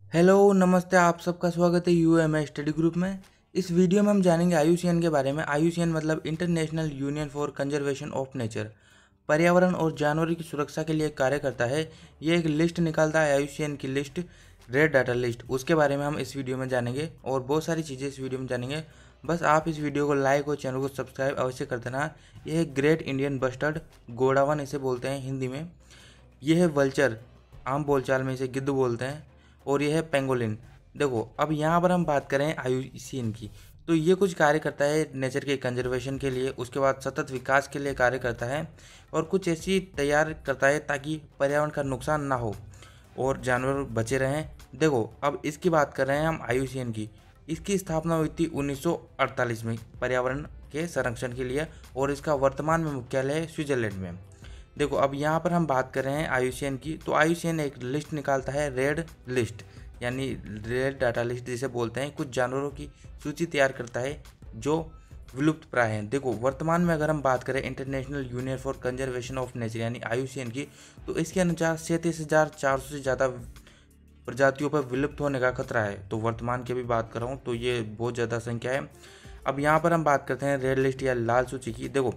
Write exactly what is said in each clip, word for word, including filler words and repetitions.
Hello नमस्ते, आप सबका स्वागत है U M I study group में। इस वीडियो में हम जानेंगे आई यू सी एन के बारे में। आई यू सी एन मतलब international union for conservation of nature, पर्यावरण और जानवरों की सुरक्षा के लिए कार्य करता है। ये एक लिस्ट निकालता है, आई यू सी एन की लिस्ट, रेड डाटा लिस्ट। उसके बारे में हम इस वीडियो में जानेंगे और बहुत सारी चीज़ें इस वीडियो में जानेंगे। बस आप इस वीडियो को लाइक और चैनल को सब्सक्राइब अवश्य कर देना। यह है ग्रेट इंडियन बस्टर्ड, गोडावन इसे बोलते हैं हिंदी में। यह है वल्चर, आम बोलचाल में इसे गिद्ध बोलते हैं। और यह है पेंगोलिन। देखो, अब यहाँ पर हम बात करें आई यू सी एन की, तो ये कुछ कार्य करता है नेचर के कंजर्वेशन के लिए, उसके बाद सतत विकास के लिए कार्य करता है और कुछ ऐसी तैयार करता है ताकि पर्यावरण का नुकसान ना हो और जानवर बचे रहें। देखो, अब इसकी बात कर रहे हैं हम आई यू सी एन की। इसकी स्थापना हुई थी उन्नीस सौ अड़तालीस में पर्यावरण के संरक्षण के लिए और इसका वर्तमान में मुख्यालय है स्विट्जरलैंड में। देखो, अब यहाँ पर हम बात कर रहे हैं आई यू सी एन की, तो आई यू सी एन एक लिस्ट निकालता है, रेड लिस्ट यानी रेड डाटा लिस्ट जिसे बोलते हैं। कुछ जानवरों की सूची तैयार करता है जो विलुप्त प्राय हैं। देखो, वर्तमान में अगर हम बात करें international union for conservation of nature यानी आई यू सी एन की, तो इसके अनुसार सैंतीस हज़ार चार सौ से ज़्यादा प्रजातियों पर विलुप्त होने का खतरा है। तो वर्तमान की भी बात कर रहा हूँ तो ये बहुत ज़्यादा संख्या है। अब यहाँ पर हम बात करते हैं रेड लिस्ट या लाल सूची की। देखो,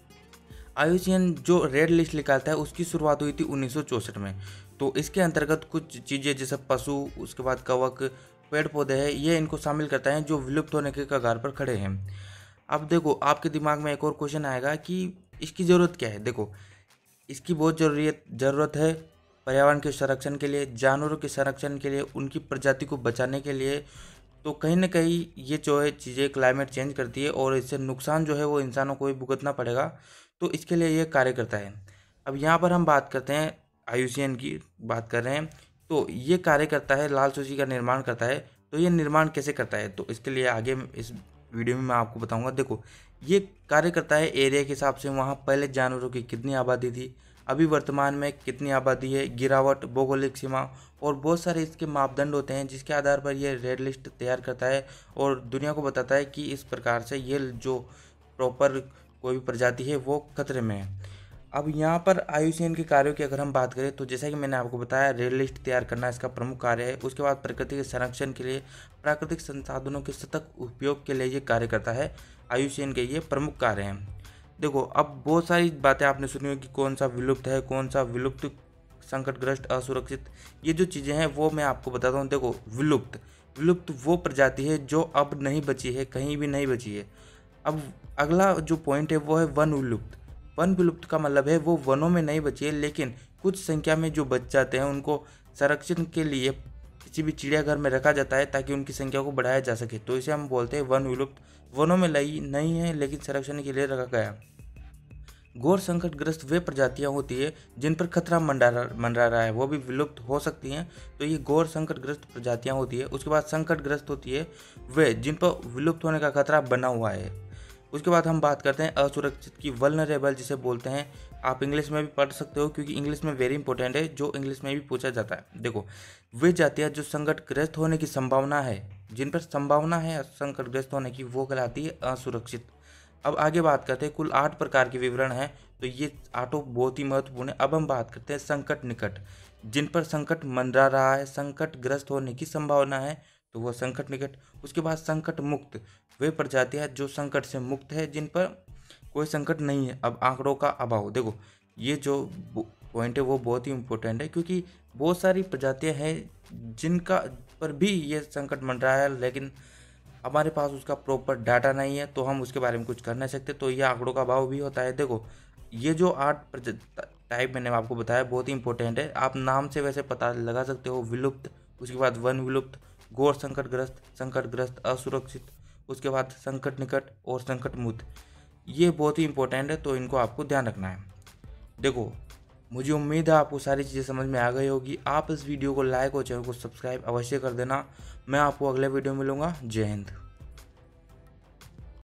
आई यू सी एन जो रेड लिस्ट निकालता है उसकी शुरुआत हुई थी उन्नीस सौ चौंसठ में। तो इसके अंतर्गत कुछ चीज़ें जैसे पशु, उसके बाद कवक, पेड़ पौधे हैं, ये इनको शामिल करता है जो विलुप्त होने के कगार पर खड़े हैं। अब देखो, आपके दिमाग में एक और क्वेश्चन आएगा कि इसकी ज़रूरत क्या है। देखो, इसकी बहुत जरूरी ज़रूरत है पर्यावरण के संरक्षण के लिए, जानवरों के संरक्षण के लिए, उनकी प्रजाति को बचाने के लिए। तो कहीं ना कहीं ये जो है चीज़ें क्लाइमेट चेंज करती है और इससे नुकसान जो है वो इंसानों को ही भुगतना पड़ेगा। तो इसके लिए ये कार्य करता है। अब यहाँ पर हम बात करते हैं आई यू सी एन की बात कर रहे हैं, तो ये कार्य करता है, लाल सूची का निर्माण करता है। तो ये निर्माण कैसे करता है, तो इसके लिए आगे इस वीडियो में मैं आपको बताऊंगा। देखो, ये कार्य करता है एरिया के हिसाब से, वहाँ पहले जानवरों की कितनी आबादी थी, अभी वर्तमान में कितनी आबादी है, गिरावट, भौगोलिक सीमा और बहुत सारे इसके मापदंड होते हैं जिसके आधार पर ये रेड लिस्ट तैयार करता है और दुनिया को बताता है कि इस प्रकार से ये जो प्रॉपर कोई भी प्रजाति है वो खतरे में है। अब यहाँ पर आई यू सी एन के कार्यों की अगर हम बात करें तो जैसा कि मैंने आपको बताया, रेड लिस्ट तैयार करना इसका प्रमुख कार्य है। उसके बाद प्रकृति के संरक्षण के लिए, प्राकृतिक संसाधनों के सतत उपयोग के लिए ये कार्य करता है। आई यू सी एन के ये प्रमुख कार्य हैं। देखो, अब बहुत सारी बातें आपने सुनी हो कि कौन सा विलुप्त है, कौन सा विलुप्त, संकटग्रस्त, असुरक्षित, ये जो चीज़ें हैं वो मैं आपको बताता हूँ। देखो, विलुप्त विलुप्त वो प्रजाति है जो अब नहीं बची है, कहीं भी नहीं बची है। अब अगला जो पॉइंट है वो है वन विलुप्त। वन विलुप्त का मतलब है वो वनों में नहीं बची है लेकिन कुछ संख्या में जो बच जाते हैं उनको संरक्षण के लिए किसी भी चिड़ियाघर में रखा जाता है ताकि उनकी संख्या को बढ़ाया जा सके। तो इसे हम बोलते हैं वन विलुप्त। वनों में लई नहीं है लेकिन संरक्षण के लिए रखा गया। घोर संकटग्रस्त वे प्रजातियां होती है जिन पर खतरा मंडरा मंडरा रहा है, वो भी विलुप्त हो सकती हैं। तो ये घोर संकटग्रस्त प्रजातियां होती है। उसके बाद संकटग्रस्त होती है वे जिन पर विलुप्त होने का खतरा बना हुआ है। उसके बाद हम बात करते हैं असुरक्षित की, वल्नरेबल जिसे बोलते हैं। आप इंग्लिश में भी पढ़ सकते हो क्योंकि इंग्लिश में वेरी इंपॉर्टेंट है, जो इंग्लिश में भी पूछा जाता है। देखो, वे जातियाँ जो संकटग्रस्त होने की संभावना है, जिन पर संभावना है संकटग्रस्त होने की, वो कहलाती है असुरक्षित। अब आगे बात करते हैं, कुल आठ प्रकार के विवरण हैं, तो ये आठों बहुत ही महत्वपूर्ण है। अब हम बात करते हैं संकट निकट, जिन पर संकट मंडरा रहा है, संकटग्रस्त होने की संभावना है, तो वह संकट निकट। उसके बाद संकट मुक्त, वे प्रजातियां जो संकट से मुक्त है, जिन पर कोई संकट नहीं है। अब आंकड़ों का अभाव, देखो ये जो पॉइंट है वो बहुत ही इंपॉर्टेंट है क्योंकि बहुत सारी प्रजातियां हैं जिनका पर भी ये संकट मंडरा है लेकिन हमारे पास उसका प्रॉपर डाटा नहीं है, तो हम उसके बारे में कुछ कर नहीं सकते। तो ये आंकड़ों का अभाव भी होता है। देखो, ये जो आठ टाइप मैंने आपको बताया बहुत ही इंपॉर्टेंट है। आप नाम से वैसे पता लगा सकते हो, विलुप्त, उसके बाद वन विलुप्त, घोर संकटग्रस्त, संकटग्रस्त, असुरक्षित, उसके बाद संकट निकट और संकट मुक्त। ये बहुत ही इंपॉर्टेंट है, तो इनको आपको ध्यान रखना है। देखो, मुझे उम्मीद है आपको सारी चीज़ें समझ में आ गई होगी। आप इस वीडियो को लाइक और चैनल को सब्सक्राइब अवश्य कर देना। मैं आपको अगले वीडियो में मिलूंगा। जय हिंद।